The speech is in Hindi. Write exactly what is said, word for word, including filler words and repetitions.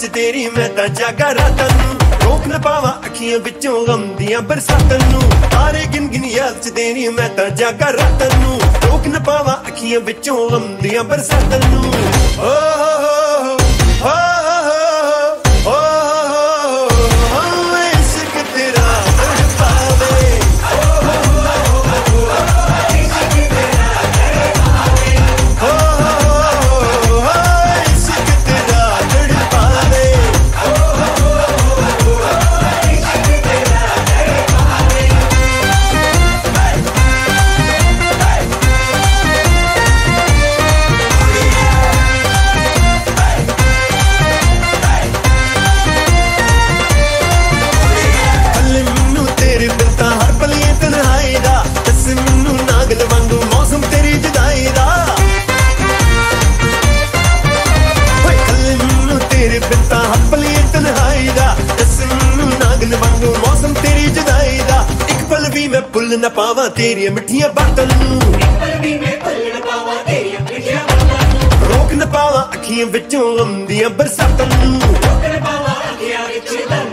तेरी मैं तां जागा रातां नूं, रोक न पावां अखियां विचों गम दियां बरसातां नूं। तारे गिन गिन याद च तेरी मैं तां जागा रातां नूं, रोक न पावां अखियां विचों गम दियां बरसातां नूं। ओ हो हो हो हो हो इश्क तेरा तड़पावे, ओ हो हो इश्क तेरा तड़पावे, ओ हो हो इश्क तेरा तड़पावे, ओ हो हो इश्क तेरा तड़पावे। कल मैनू तेरे बिन तां हर पल ये तन्हाई दा, दस मैनू नागल वांगू मौसम तेरी जुदाई दा। होए कल मैनू तेरे बिन तां हर पल ये तन्हाई दा, दस मैनू नागल वांगू मौसम तेरी जुदाई दा। इक पल भी मैं भुल न पावां तेरियां मिठियां बातां नूं, रोक न पावां अखियां विचों गम दियां बरसातां नूं।